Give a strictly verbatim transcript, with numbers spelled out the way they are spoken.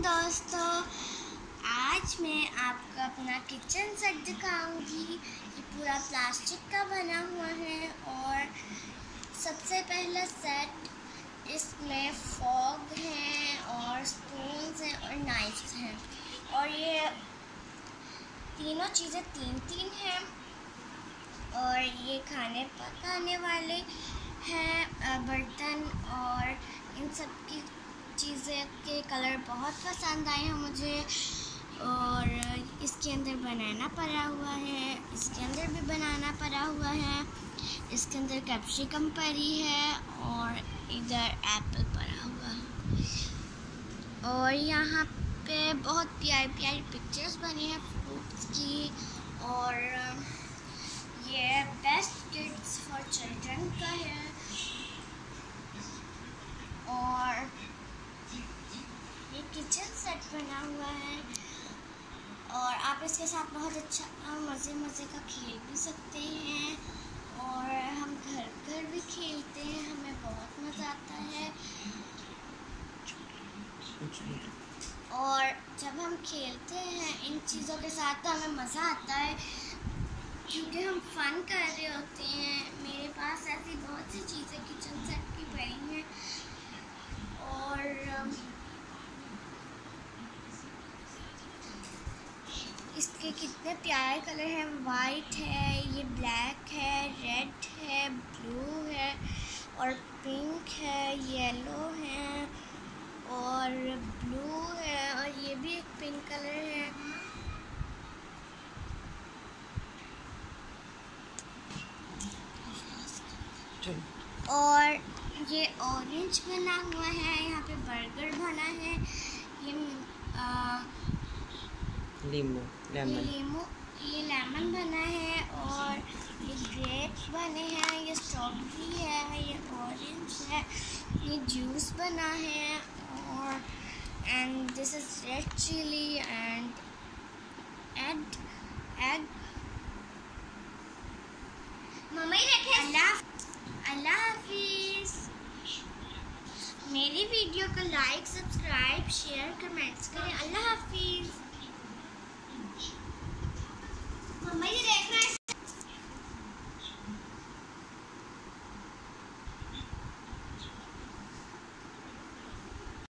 दोस्तों, आज मैं आपको अपना किचन सेट दिखाऊंगी। ये पूरा प्लास्टिक का बना हुआ है और सबसे पहला सेट इसमें फॉग हैं और स्पून्स हैं और नाइफ्स हैं और ये तीनों चीज़ें तीन तीन हैं और ये खाने पकाने वाले हैं बर्तन और इन सब की चीज़ें के कलर बहुत पसंद आए हैं मुझे। और इसके अंदर बनाना पड़ा हुआ है, इसके अंदर भी बनाना पड़ा हुआ है, इसके अंदर कैप्सिकम पड़ी है और इधर एप्पल पड़ा हुआ है। और यहाँ पे बहुत प्यारी प्यारी पिक्चर्स बनी हैं फ्रूट्स की। और ये बेस्ट किड्स फॉर चिल्ड्रन का है और ये किचन सेट बना हुआ है और आप इसके साथ बहुत अच्छा मज़े मज़े का खेल भी सकते हैं। और हम घर घर भी खेलते हैं, हमें बहुत मज़ा आता है। और जब हम खेलते हैं इन चीज़ों के साथ तो हमें मज़ा आता है क्योंकि हम फन कर रहे होते हैं। मेरे पास ऐसी बहुत सी चीज़ें किचन सेट की पड़ी हैं और इसके कितने प्यारे कलर हैं। वाइट है, ये ब्लैक है, रेड है, ब्लू है और पिंक है, येलो है और ब्लू है और ये भी एक पिंक कलर है। और ये ऑरेंज बना हुआ है, यहाँ पे बर्गर बना है, ये आ, लीमू लेमन लीमू ये लेमन बना है और ये ग्रेप्स बने हैं, ये स्ट्रॉबेरी है, ये ऑरेंज है, ये जूस बना है और and this is red chilli and egg egg mummy देखे। अल्लाह अल्लाह हाफिज़। मेरी वीडियो को लाइक, सब्सक्राइब, शेयर, कमेंट्स करें। अल्लाह हाफिज़।